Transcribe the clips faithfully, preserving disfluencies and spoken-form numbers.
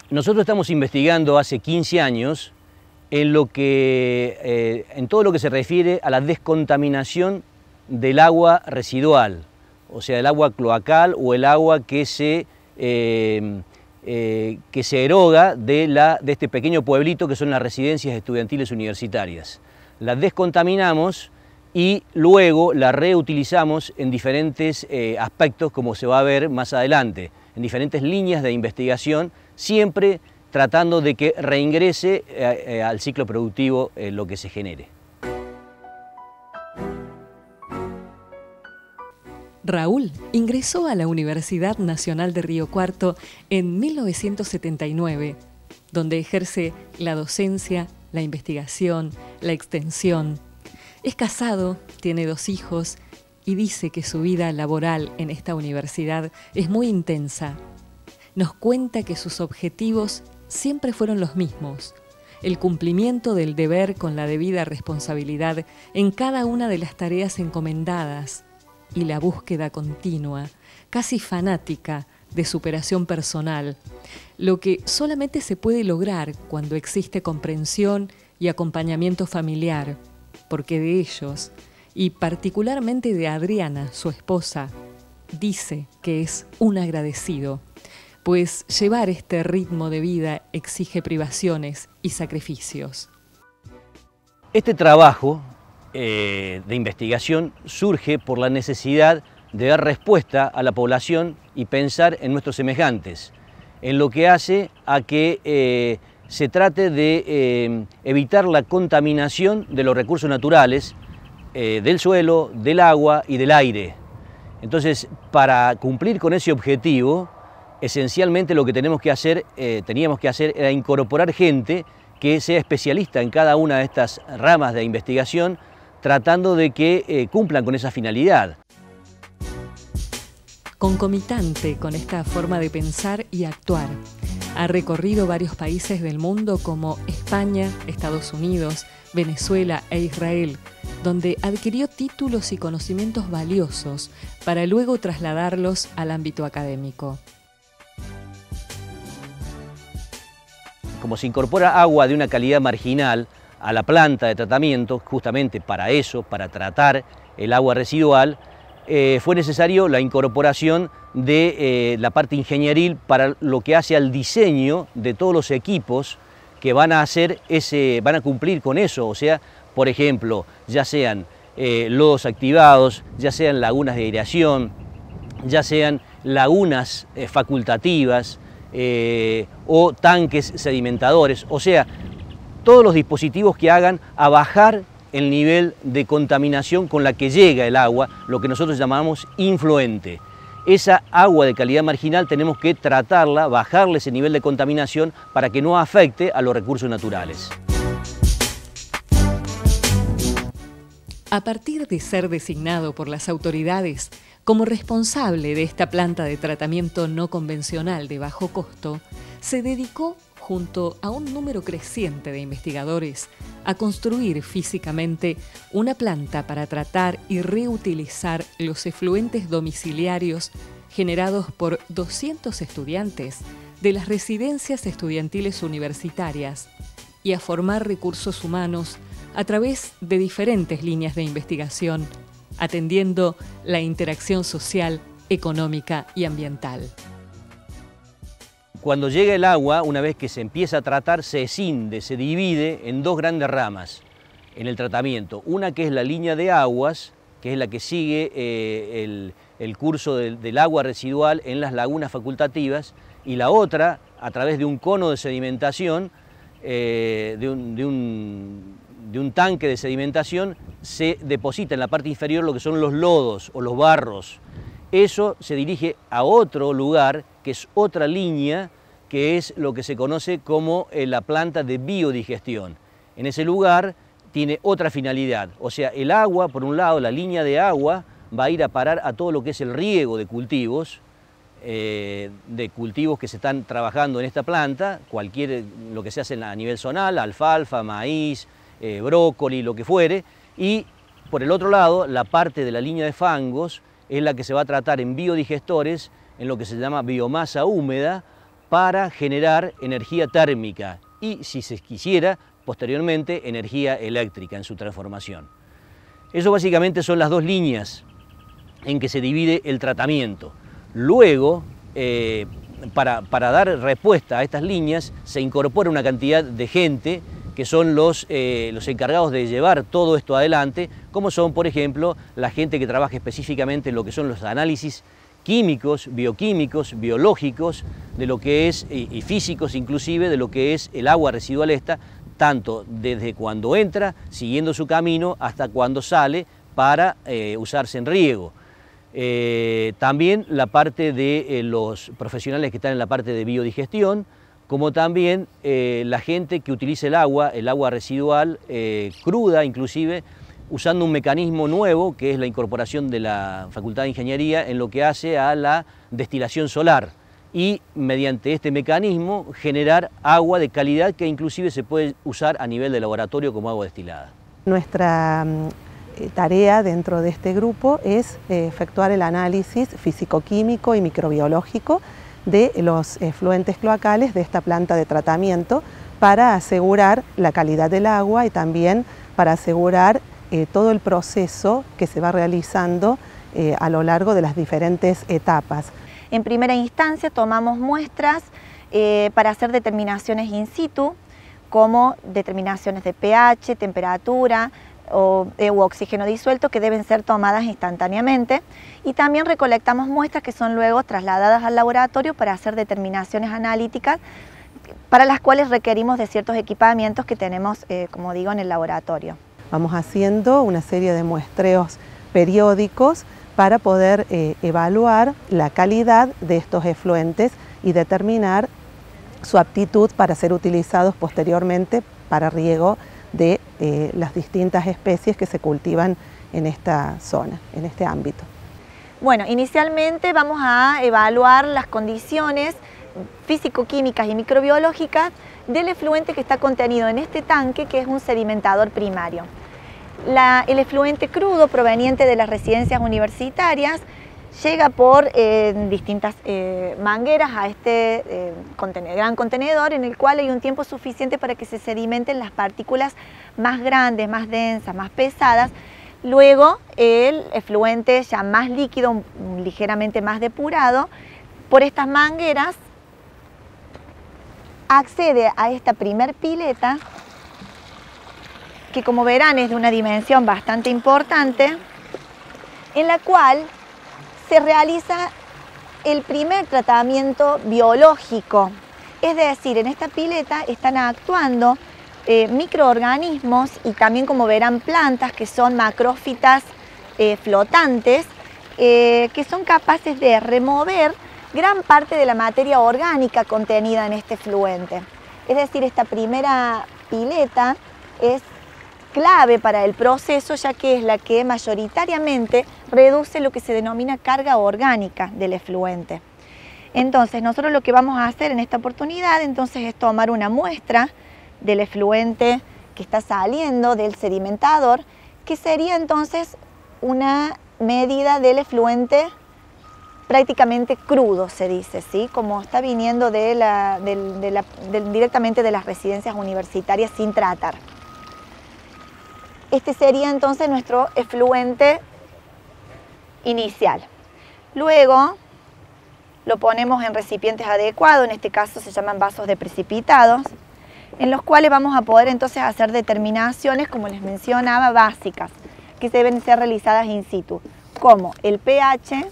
Nosotros estamos investigando hace quince años en, lo que, eh, en todo lo que se refiere a la descontaminación del agua residual, o sea, el agua cloacal o el agua que se, eh, eh, que se eroga de, la, de este pequeño pueblito que son las residencias estudiantiles universitarias. La descontaminamos y luego la reutilizamos en diferentes eh, aspectos, como se va a ver más adelante, en diferentes líneas de investigación, siempre tratando de que reingrese eh, eh, al ciclo productivo eh, lo que se genere. Raúl ingresó a la Universidad Nacional de Río Cuarto en mil novecientos setenta y nueve, donde ejerce la docencia, la investigación, la extensión. Es casado, tiene dos hijos y dice que su vida laboral en esta universidad es muy intensa. Nos cuenta que sus objetivos siempre fueron los mismos: el cumplimiento del deber con la debida responsabilidad en cada una de las tareas encomendadas y la búsqueda continua, casi fanática, de superación personal, lo que solamente se puede lograr cuando existe comprensión y acompañamiento familiar, porque de ellos, y particularmente de Adriana, su esposa, dice que es un agradecido, pues llevar este ritmo de vida exige privaciones y sacrificios. Este trabajo eh, de investigación surge por la necesidad de dar respuesta a la población y pensar en nuestros semejantes, en lo que hace a que eh, se trate de eh, evitar la contaminación de los recursos naturales, eh, del suelo, del agua y del aire. Entonces, para cumplir con ese objetivo, esencialmente lo que tenemos que hacer, eh, teníamos que hacer era incorporar gente que sea especialista en cada una de estas ramas de investigación, tratando de que eh, cumplan con esa finalidad. Concomitante con esta forma de pensar y actuar, ha recorrido varios países del mundo como España, Estados Unidos, Venezuela e Israel, donde adquirió títulos y conocimientos valiosos para luego trasladarlos al ámbito académico. Como se incorpora agua de una calidad marginal a la planta de tratamiento, justamente para eso, para tratar el agua residual, eh, fue necesario la incorporación de eh, la parte ingenieril para lo que hace al diseño de todos los equipos que van a hacer ese, van a cumplir con eso, o sea, por ejemplo, ya sean eh, lodos activados, ya sean lagunas de aireación, ya sean lagunas eh, facultativas eh, o tanques sedimentadores, o sea, todos los dispositivos que hagan a bajar el nivel de contaminación con la que llega el agua, lo que nosotros llamamos influente. Esa agua de calidad marginal tenemos que tratarla, bajarle ese nivel de contaminación para que no afecte a los recursos naturales. A partir de ser designado por las autoridades como responsable de esta planta de tratamiento no convencional de bajo costo, se dedicó, junto a un número creciente de investigadores, a construir físicamente una planta para tratar y reutilizar los efluentes domiciliarios generados por doscientos estudiantes de las residencias estudiantiles universitarias y a formar recursos humanos a través de diferentes líneas de investigación, atendiendo la interacción social, económica y ambiental. Cuando llega el agua, una vez que se empieza a tratar, se escinde, se divide en dos grandes ramas en el tratamiento. Una que es la línea de aguas, que es la que sigue eh, el, el curso del, del agua residual en las lagunas facultativas, y la otra, a través de un cono de sedimentación, eh, de, un, de, un, de un tanque de sedimentación, se deposita en la parte inferior lo que son los lodos o los barros. Eso se dirige a otro lugar, que es otra línea, que es lo que se conoce como eh, la planta de biodigestión. En ese lugar tiene otra finalidad, o sea, el agua, por un lado, la línea de agua va a ir a parar a todo lo que es el riego de cultivos, eh, de cultivos que se están trabajando en esta planta, cualquier, lo que se hace a nivel zonal, alfalfa, maíz, eh, brócoli, lo que fuere, y por el otro lado, la parte de la línea de fangos es la que se va a tratar en biodigestores, en lo que se llama biomasa húmeda, para generar energía térmica y, si se quisiera, posteriormente energía eléctrica en su transformación. Eso básicamente son las dos líneas en que se divide el tratamiento. Luego, eh, para, para dar respuesta a estas líneas, se incorpora una cantidad de gente que son los, eh, los encargados de llevar todo esto adelante, como son, por ejemplo, la gente que trabaja específicamente en lo que son los análisis químicos, bioquímicos, biológicos, de lo que es, y, y físicos inclusive, de lo que es el agua residual esta, tanto desde cuando entra, siguiendo su camino, hasta cuando sale para eh, usarse en riego. Eh, también la parte de eh, los profesionales que están en la parte de biodigestión, como también eh, la gente que utiliza el agua, el agua residual, eh, cruda inclusive, usando un mecanismo nuevo que es la incorporación de la Facultad de Ingeniería en lo que hace a la destilación solar y mediante este mecanismo generar agua de calidad que inclusive se puede usar a nivel de laboratorio como agua destilada. Nuestra eh, tarea dentro de este grupo es eh, efectuar el análisis físico-químico y microbiológico de los efluentes cloacales de esta planta de tratamiento para asegurar la calidad del agua y también para asegurar eh, todo el proceso que se va realizando eh, a lo largo de las diferentes etapas. En primera instancia tomamos muestras eh, para hacer determinaciones in situ, como determinaciones de pH, temperatura o, eh, u oxígeno disuelto, que deben ser tomadas instantáneamente, y también recolectamos muestras que son luego trasladadas al laboratorio para hacer determinaciones analíticas, para las cuales requerimos de ciertos equipamientos que tenemos, eh, como digo, en el laboratorio. Vamos haciendo una serie de muestreos periódicos para poder eh, evaluar la calidad de estos efluentes y determinar su aptitud para ser utilizados posteriormente para riego de eh, las distintas especies que se cultivan en esta zona, en este ámbito. Bueno, inicialmente vamos a evaluar las condiciones físico-químicas y microbiológicas del efluente que está contenido en este tanque, que es un sedimentador primario. La, el efluente crudo proveniente de las residencias universitarias llega por eh, distintas eh, mangueras a este eh, contenedor, gran contenedor, en el cual hay un tiempo suficiente para que se sedimenten las partículas más grandes, más densas, más pesadas. Luego el efluente ya más líquido, ligeramente más depurado, por estas mangueras accede a esta primer pileta, que como verán es de una dimensión bastante importante, en la cual se realiza el primer tratamiento biológico. Es decir, en esta pileta están actuando eh, microorganismos y también, como verán, plantas que son macrófitas eh, flotantes, eh, que son capaces de remover gran parte de la materia orgánica contenida en este efluente. Es decir, esta primera pileta es clave para el proceso, ya que es la que mayoritariamente reduce lo que se denomina carga orgánica del efluente. Entonces, nosotros lo que vamos a hacer en esta oportunidad entonces es tomar una muestra del efluente que está saliendo del sedimentador, que sería entonces una medida del efluente prácticamente crudo, se dice, ¿sí? Como está viniendo de la, de, de la, de, directamente de las residencias universitarias sin tratar. Este sería entonces nuestro efluente inicial. Luego lo ponemos en recipientes adecuados, en este caso se llaman vasos de precipitados, en los cuales vamos a poder entonces hacer determinaciones, como les mencionaba, básicas, que deben ser realizadas in situ, como el pH,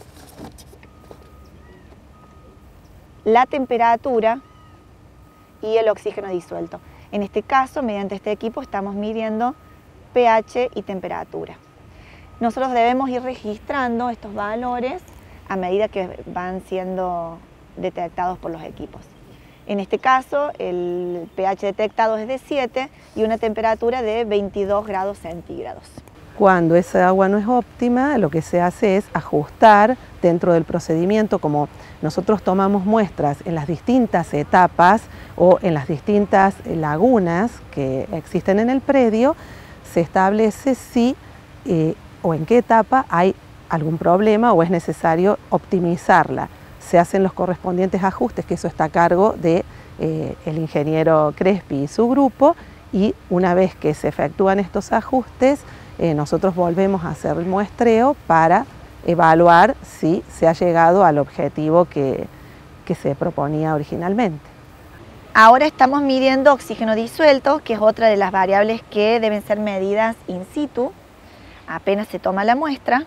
la temperatura y el oxígeno disuelto. En este caso, mediante este equipo, estamos midiendo pH y temperatura. Nosotros debemos ir registrando estos valores a medida que van siendo detectados por los equipos. En este caso, el pH detectado es de siete y una temperatura de veintidós grados centígrados. Cuando esa agua no es óptima, lo que se hace es ajustar dentro del procedimiento, como nosotros tomamos muestras en las distintas etapas o en las distintas lagunas que existen en el predio, se establece si eh, o en qué etapa hay algún problema o es necesario optimizarla. se hacen los correspondientes ajustes, que eso está a cargo de eh, el ingeniero Crespi y su grupo, y una vez que se efectúan estos ajustes, eh, nosotros volvemos a hacer el muestreo para evaluar si se ha llegado al objetivo que, que se proponía originalmente. Ahora estamos midiendo oxígeno disuelto, que es otra de las variables que deben ser medidas in situ, apenas se toma la muestra.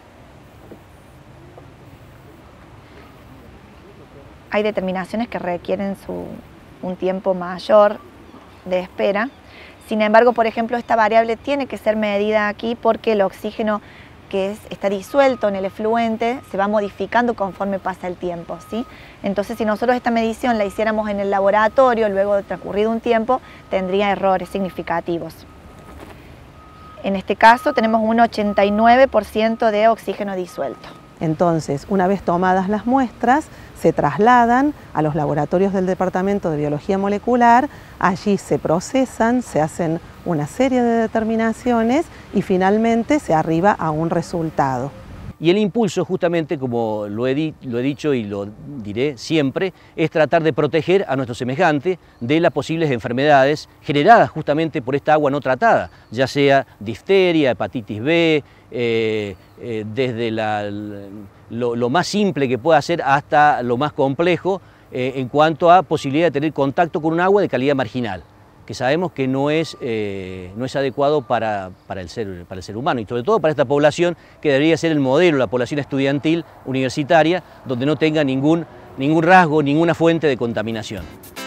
Hay determinaciones que requieren su, un tiempo mayor de espera. Sin embargo, por ejemplo, esta variable tiene que ser medida aquí porque el oxígeno que es, está disuelto en el efluente se va modificando conforme pasa el tiempo, ¿sí? Entonces, si nosotros esta medición la hiciéramos en el laboratorio, luego de transcurrido un tiempo, tendría errores significativos. En este caso tenemos un ochenta y nueve por ciento de oxígeno disuelto. Entonces, una vez tomadas las muestras, se trasladan a los laboratorios del Departamento de Biología Molecular, allí se procesan, se hacen una serie de determinaciones y finalmente se arriba a un resultado. Y el impulso, justamente, como lo he, di, lo he dicho y lo diré siempre, es tratar de proteger a nuestro semejante de las posibles enfermedades generadas justamente por esta agua no tratada, ya sea difteria, hepatitis B, eh, eh, desde la, lo, lo más simple que pueda ser hasta lo más complejo eh, en cuanto a posibilidad de tener contacto con un agua de calidad marginal, que sabemos que no es, eh, no es adecuado para, para, el ser, para el ser humano, y sobre todo para esta población que debería ser el modelo, la población estudiantil universitaria, donde no tenga ningún, ningún rasgo, ninguna fuente de contaminación.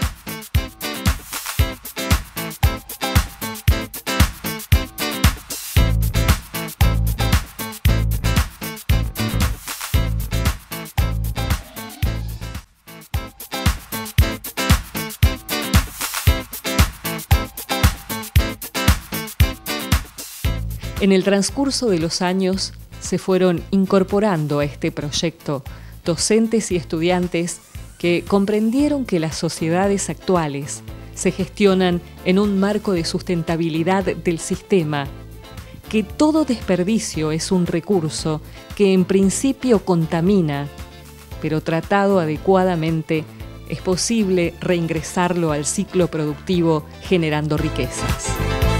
En el transcurso de los años se fueron incorporando a este proyecto docentes y estudiantes que comprendieron que las sociedades actuales se gestionan en un marco de sustentabilidad del sistema, que todo desperdicio es un recurso que en principio contamina, pero tratado adecuadamente es posible reingresarlo al ciclo productivo generando riquezas.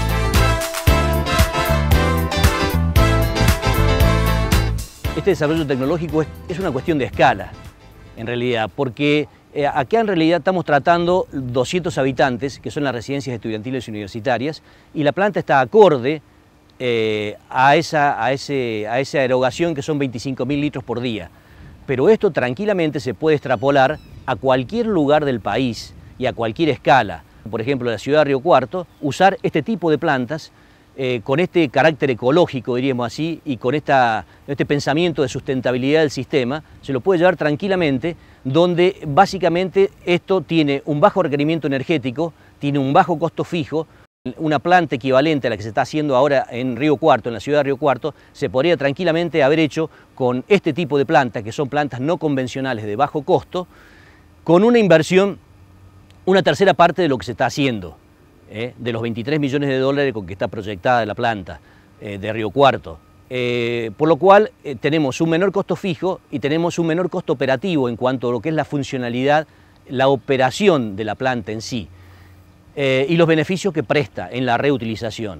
Este desarrollo tecnológico es, es una cuestión de escala, en realidad, porque eh, acá en realidad estamos tratando doscientos habitantes, que son las residencias estudiantiles y universitarias, y la planta está acorde eh, a, esa, a, ese, a esa erogación que son veinticinco mil litros por día. Pero esto tranquilamente se puede extrapolar a cualquier lugar del país y a cualquier escala. Por ejemplo, en la ciudad de Río Cuarto, usar este tipo de plantas Eh, con este carácter ecológico, diríamos así, y con esta, este pensamiento de sustentabilidad del sistema, se lo puede llevar tranquilamente, donde básicamente esto tiene un bajo requerimiento energético, tiene un bajo costo fijo. Una planta equivalente a la que se está haciendo ahora en Río Cuarto, en la ciudad de Río Cuarto, se podría tranquilamente haber hecho con este tipo de plantas, que son plantas no convencionales de bajo costo, con una inversión, una tercera parte de lo que se está haciendo. Eh, de los veintitrés millones de dólares con que está proyectada la planta eh, de Río Cuarto. Eh, por lo cual eh, tenemos un menor costo fijo y tenemos un menor costo operativo en cuanto a lo que es la funcionalidad, la operación de la planta en sí, eh, y los beneficios que presta en la reutilización.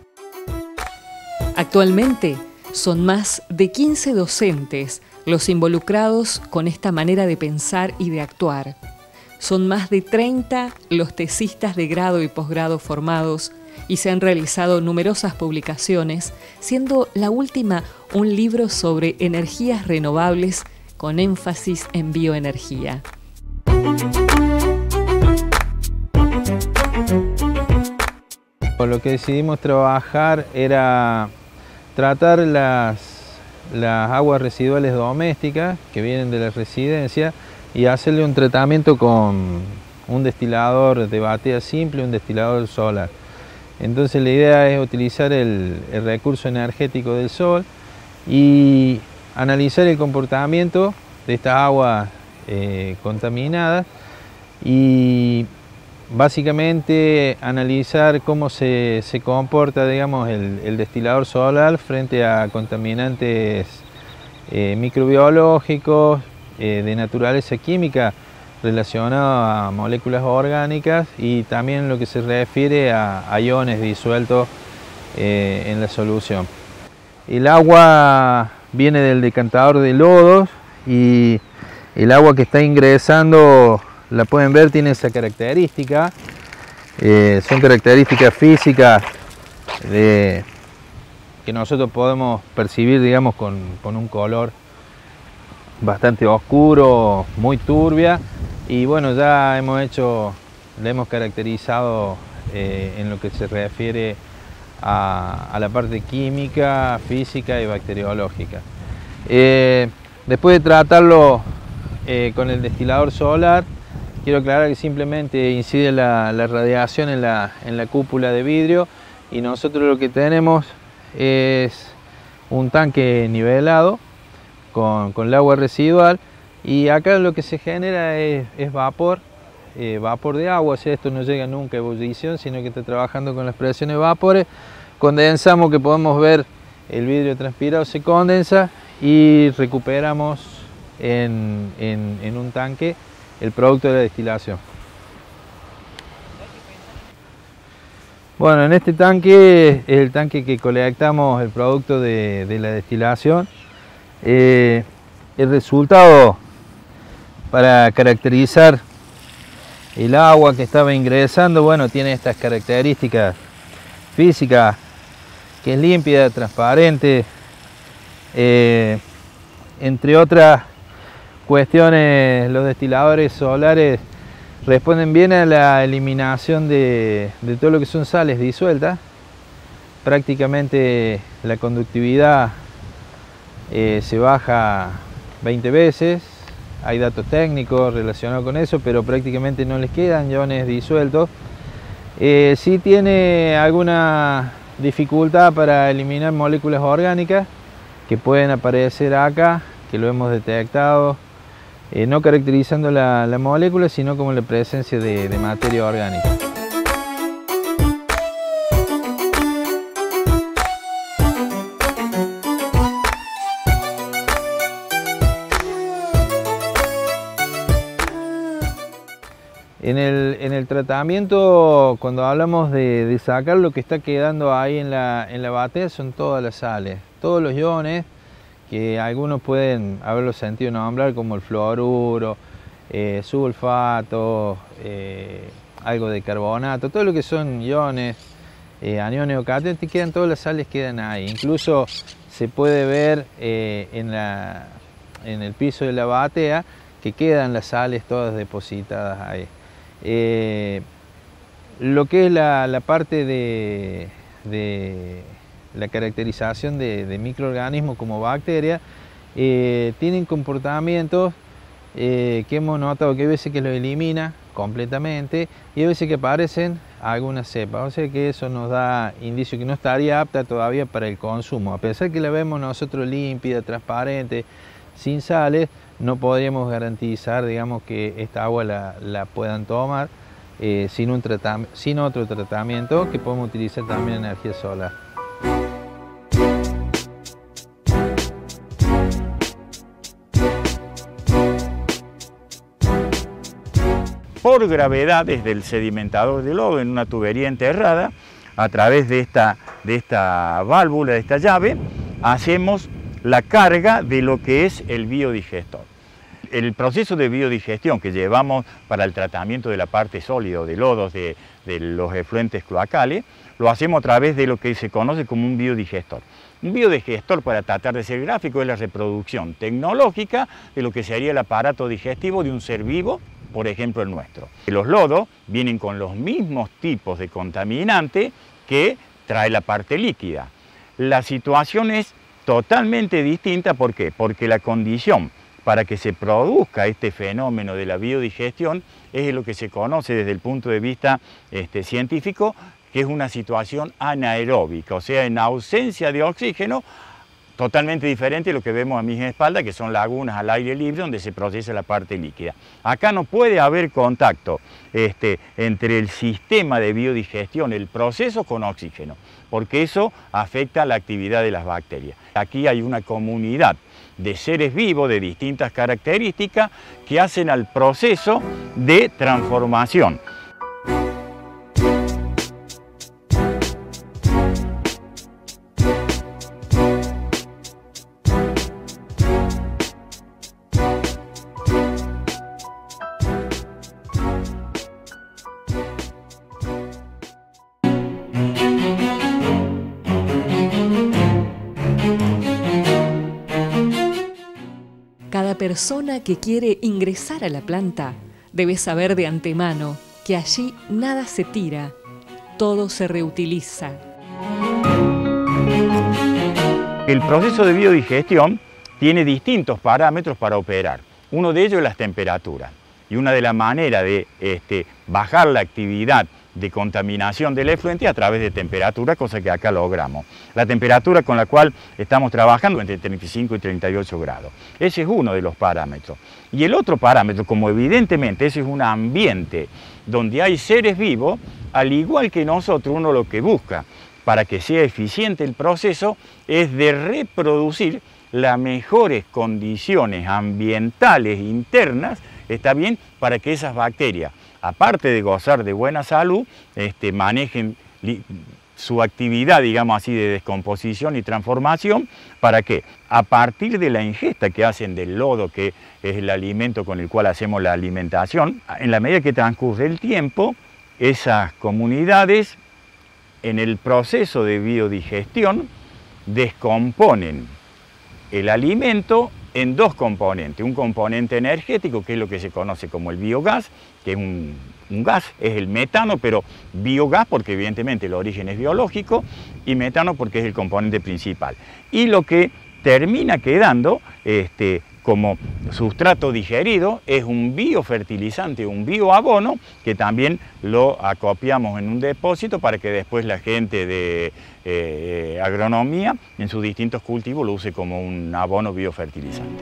Actualmente son más de quince docentes los involucrados con esta manera de pensar y de actuar. Son más de treinta los tesistas de grado y posgrado formados y se han realizado numerosas publicaciones, siendo la última un libro sobre energías renovables con énfasis en bioenergía. Lo que decidimos trabajar era tratar las, las aguas residuales domésticas que vienen de la residencia y hacerle un tratamiento con un destilador de batea simple y un destilador solar. Entonces la idea es utilizar el, el recurso energético del sol y analizar el comportamiento de estas aguas eh, contaminadas y básicamente analizar cómo se, se comporta, digamos, el, el destilador solar frente a contaminantes eh, microbiológicos, eh, de naturaleza química relacionado a moléculas orgánicas y también lo que se refiere a, a iones disueltos eh, en la solución. El agua viene del decantador de lodos y el agua que está ingresando, la pueden ver, tiene esa característica. Eh, son características físicas de, que nosotros podemos percibir, digamos, con, con un color bastante oscuro, muy turbia, y bueno, ya hemos hecho, le hemos caracterizado eh, en lo que se refiere a, a la parte química, física y bacteriológica. Eh, después de tratarlo eh, con el destilador solar, quiero aclarar que simplemente incide la, la radiación en la, en la cúpula de vidrio, y nosotros lo que tenemos es un tanque nivelado con, con el agua residual, y acá lo que se genera es, es vapor, eh, vapor de agua. O sea, esto no llega nunca a ebullición, sino que está trabajando con las presiones de vapores. Condensamos, que podemos ver el vidrio transpirado se condensa, y recuperamos en, en, en un tanque el producto de la destilación. Bueno, en este tanque es el tanque que colectamos el producto de, de la destilación. Eh, el resultado para caracterizar el agua que estaba ingresando, bueno, tiene estas características físicas, que es límpida, transparente, eh, entre otras cuestiones. Los destiladores solares responden bien a la eliminación de, de todo lo que son sales disueltas. Prácticamente la conductividad eh, se baja veinte veces. Hay datos técnicos relacionados con eso, pero prácticamente no les quedan iones disueltos. Eh, sí tiene alguna dificultad para eliminar moléculas orgánicas que pueden aparecer acá, que lo hemos detectado, eh, no caracterizando la, la molécula, sino como la presencia de, de materia orgánica. En el, en el tratamiento, cuando hablamos de, de sacar lo que está quedando ahí en la, en la batea, son todas las sales, todos los iones que algunos pueden haberlo sentido nombrar, como el fluoruro, eh, sulfato, eh, algo de carbonato, todo lo que son iones, eh, aniones o cationes, quedan, todas las sales quedan ahí. Incluso se puede ver eh, en, la, en el piso de la batea que quedan las sales todas depositadas ahí. Eh, lo que es la, la parte de, de la caracterización de, de microorganismos como bacterias, eh, tienen comportamientos eh, que hemos notado que hay veces que los elimina completamente y hay veces que aparecen algunas cepas, o sea que eso nos da indicio que no estaría apta todavía para el consumo. A pesar que la vemos nosotros límpida, transparente, sin sales, no podríamos garantizar, digamos, que esta agua la, la puedan tomar eh, sin, un sin otro tratamiento, que podemos utilizar también energía solar. Por gravedad desde el sedimentador de lodo en una tubería enterrada, a través de esta, de esta válvula, de esta llave, hacemos la carga de lo que es el biodigestor. El proceso de biodigestión que llevamos para el tratamiento de la parte sólida de lodos de, de los efluentes cloacales, lo hacemos a través de lo que se conoce como un biodigestor. Un biodigestor, para tratar de ser gráfico, es la reproducción tecnológica de lo que sería el aparato digestivo de un ser vivo, por ejemplo el nuestro. Los lodos vienen con los mismos tipos de contaminante que trae la parte líquida. La situación es totalmente distinta. ¿Por qué? Porque la condición para que se produzca este fenómeno de la biodigestión es lo que se conoce desde el punto de vista este, científico, que es una situación anaeróbica, o sea, en ausencia de oxígeno, totalmente diferente a lo que vemos a mis espaldas, que son lagunas al aire libre donde se procesa la parte líquida. Acá no puede haber contacto este, entre el sistema de biodigestión, el proceso, con oxígeno, porque eso afecta la actividad de las bacterias. Aquí hay una comunidad de seres vivos de distintas características que hacen al proceso de transformación. Cada persona que quiere ingresar a la planta debe saber de antemano que allí nada se tira, todo se reutiliza. El proceso de biodigestión tiene distintos parámetros para operar. Uno de ellos es las temperaturas. Y una de las maneras de este, bajar la actividad de contaminación del efluente a través de temperatura, cosa que acá logramos. La temperatura con la cual estamos trabajando entre treinta y cinco y treinta y ocho grados. Ese es uno de los parámetros. Y el otro parámetro, como evidentemente ese es un ambiente donde hay seres vivos, al igual que nosotros, uno lo que busca para que sea eficiente el proceso es de reproducir las mejores condiciones ambientales internas, está bien, para que esas bacterias, aparte de gozar de buena salud, este, manejen su actividad, digamos así, de descomposición y transformación. ¿Para qué? A partir de la ingesta que hacen del lodo, que es el alimento con el cual hacemos la alimentación, en la medida que transcurre el tiempo, esas comunidades, en el proceso de biodigestión, descomponen el alimento en dos componentes. Un componente energético, que es lo que se conoce como el biogás, que es un, un gas, es el metano, pero biogás porque evidentemente el origen es biológico, y metano porque es el componente principal. Y lo que termina quedando este, como sustrato digerido es un biofertilizante, un bioabono, que también lo acopiamos en un depósito para que después la gente de eh, agronomía en sus distintos cultivos lo use como un abono biofertilizante.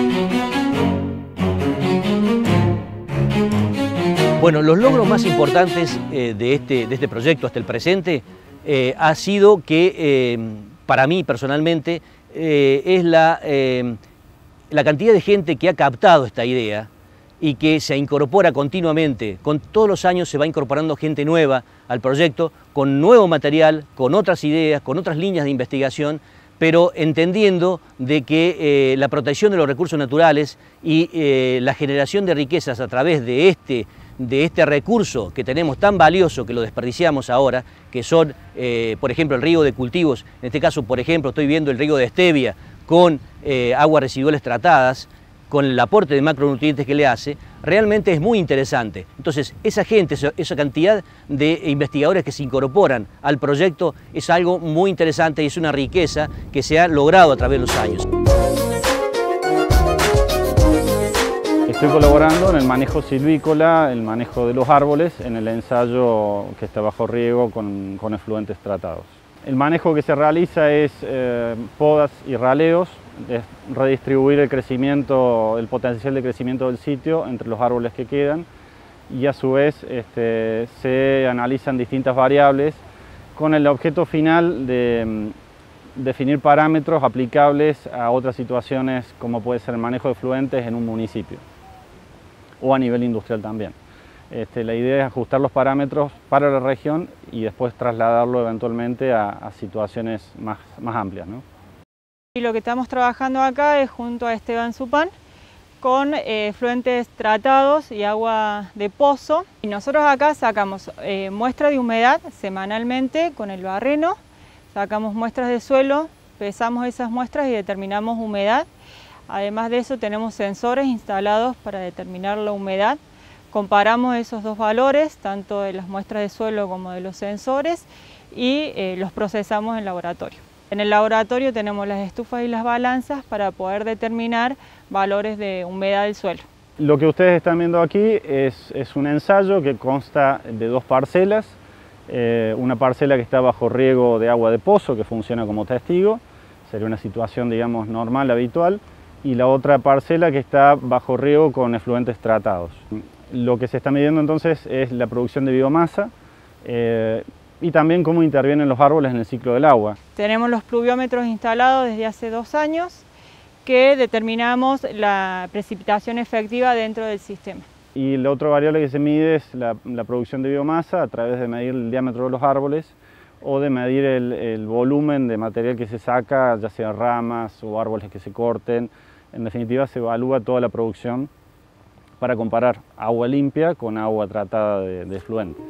Bueno, los logros más importantes eh, de, este, de este proyecto hasta el presente eh, ha sido que, eh, para mí personalmente, eh, es la... Eh, la cantidad de gente que ha captado esta idea y que se incorpora continuamente. Con todos los años se va incorporando gente nueva al proyecto, con nuevo material, con otras ideas, con otras líneas de investigación, pero entendiendo de que eh, la protección de los recursos naturales y eh, la generación de riquezas a través de este, de este recurso que tenemos tan valioso, que lo desperdiciamos ahora, que son, eh, por ejemplo, el riego de cultivos. En este caso, por ejemplo, estoy viendo el riego de stevia con eh, aguas residuales tratadas, con el aporte de macronutrientes que le hace, realmente es muy interesante. Entonces, esa gente, esa cantidad de investigadores que se incorporan al proyecto es algo muy interesante y es una riqueza que se ha logrado a través de los años. Estoy colaborando en el manejo silvícola, el manejo de los árboles, en el ensayo que está bajo riego con, con efluentes tratados. El manejo que se realiza es eh, podas y raleos, es redistribuir el crecimiento, el potencial de crecimiento del sitio entre los árboles que quedan, y a su vez este, se analizan distintas variables con el objeto final de mm, definir parámetros aplicables a otras situaciones, como puede ser el manejo de efluentes en un municipio o a nivel industrial también. Este, la idea es ajustar los parámetros para la región y después trasladarlo eventualmente a, a situaciones más, más amplias, ¿no? Y lo que estamos trabajando acá es junto a Esteban Zupán con eh, efluentes tratados y agua de pozo. Y nosotros acá sacamos eh, muestra de humedad semanalmente con el barreno, sacamos muestras de suelo, pesamos esas muestras y determinamos humedad. Además de eso tenemos sensores instalados para determinar la humedad. Comparamos esos dos valores, tanto de las muestras de suelo como de los sensores, y eh, los procesamos en laboratorio. En el laboratorio tenemos las estufas y las balanzas para poder determinar valores de humedad del suelo. Lo que ustedes están viendo aquí es, es un ensayo que consta de dos parcelas. Eh, una parcela que está bajo riego de agua de pozo, que funciona como testigo. sería una situación, digamos, normal, habitual, y la otra parcela que está bajo riego con efluentes tratados. Lo que se está midiendo entonces es la producción de biomasa eh, y también cómo intervienen los árboles en el ciclo del agua. Tenemos los pluviómetros instalados desde hace dos años que determinamos la precipitación efectiva dentro del sistema. Y la otra variable que se mide es la, la producción de biomasa a través de medir el diámetro de los árboles o de medir el, el volumen de material que se saca, ya sea ramas o árboles que se corten. En definitiva, se evalúa toda la producción para comparar agua limpia con agua tratada de, de efluentes.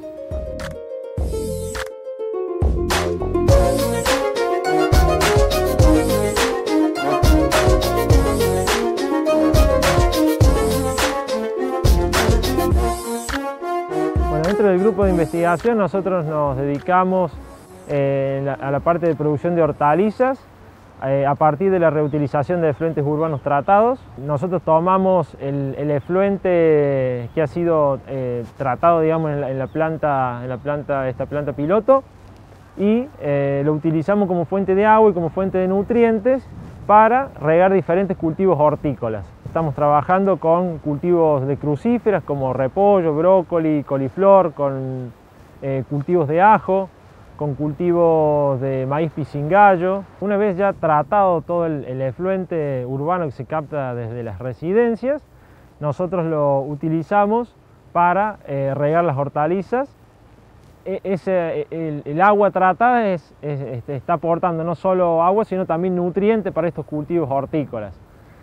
Bueno, dentro del grupo de investigación nosotros nos dedicamos eh, a la parte de producción de hortalizas, Eh, a partir de la reutilización de efluentes urbanos tratados. Nosotros tomamos el, el efluente que ha sido eh, tratado, digamos, en la, en la planta, en la planta, esta planta piloto, y eh, lo utilizamos como fuente de agua y como fuente de nutrientes para regar diferentes cultivos hortícolas. Estamos trabajando con cultivos de crucíferas como repollo, brócoli, coliflor, con eh, cultivos de ajo, con cultivos de maíz pisingallo. Una vez ya tratado todo el, el efluente urbano que se capta desde las residencias, nosotros lo utilizamos para eh, regar las hortalizas. E, ese, el, el agua tratada es, es, este, está aportando no solo agua, sino también nutrientes para estos cultivos hortícolas.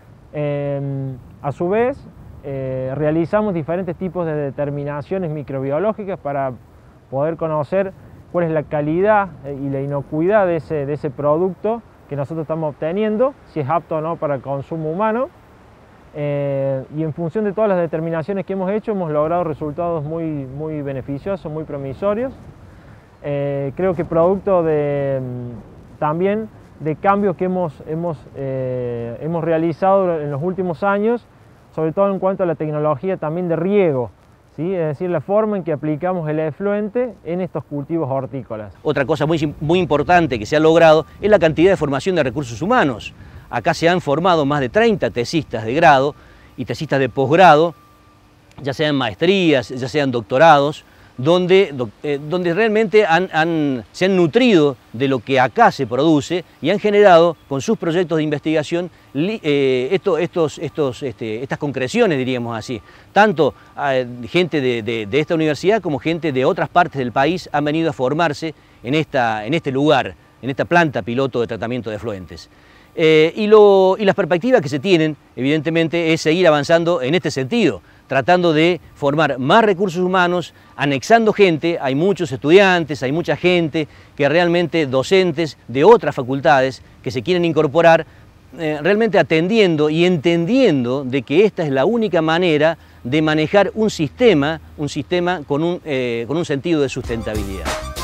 Eh, a su vez, eh, realizamos diferentes tipos de determinaciones microbiológicas para poder conocer cuál es la calidad y la inocuidad de ese, de ese producto que nosotros estamos obteniendo, si es apto o no para el consumo humano. Eh, y en función de todas las determinaciones que hemos hecho, hemos logrado resultados muy, muy beneficiosos, muy promisorios. Eh, creo que producto de, también de cambios que hemos, hemos, eh, hemos realizado en los últimos años, sobre todo en cuanto a la tecnología también de riego. ¿Sí? Es decir, la forma en que aplicamos el efluente en estos cultivos hortícolas. Otra cosa muy, muy importante que se ha logrado es la cantidad de formación de recursos humanos. Acá se han formado más de treinta tesistas de grado y tesistas de posgrado, ya sean maestrías, ya sean doctorados, donde, eh, donde realmente han, han, se han nutrido de lo que acá se produce y han generado con sus proyectos de investigación eh, esto, estos, estos, este, estas concreciones, diríamos así. Tanto eh, gente de, de, de esta universidad como gente de otras partes del país han venido a formarse en, esta, en este lugar, en esta planta piloto de tratamiento de efluentes. Eh, y, lo, y las perspectivas que se tienen, evidentemente, es seguir avanzando en este sentido, tratando de formar más recursos humanos, anexando gente. Hay muchos estudiantes, hay mucha gente, que realmente docentes de otras facultades que se quieren incorporar, eh, realmente atendiendo y entendiendo de que esta es la única manera de manejar un sistema, un sistema con un, eh, con un sentido de sustentabilidad.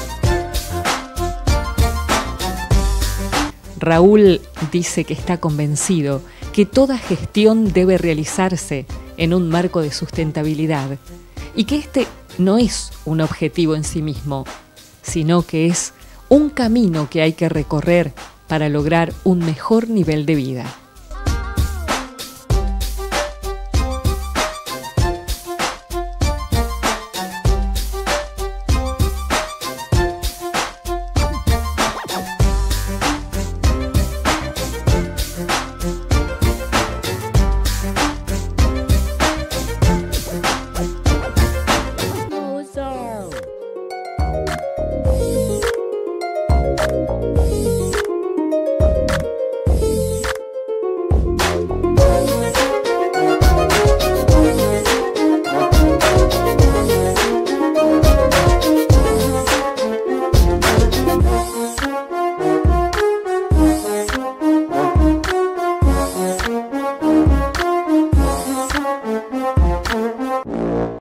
Raúl dice que está convencido que toda gestión debe realizarse en un marco de sustentabilidad y que este no es un objetivo en sí mismo, sino que es un camino que hay que recorrer para lograr un mejor nivel de vida.